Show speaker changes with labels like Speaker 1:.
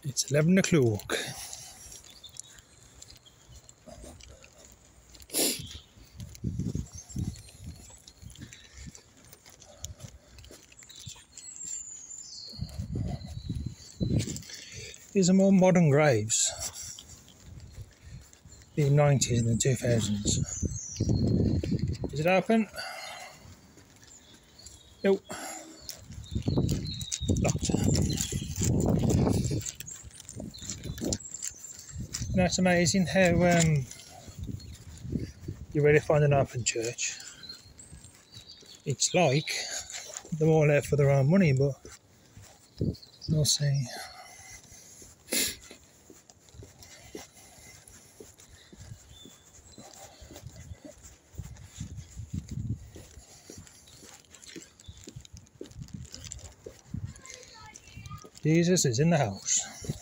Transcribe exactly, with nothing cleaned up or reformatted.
Speaker 1: It's eleven o'clock. These are more modern graves. The nineties and the two thousands. Is it open? Nope. Locked. You know, it's amazing how um, you really find an open church. It's like they're all out for their own money, but we'll see. Jesus is in the house.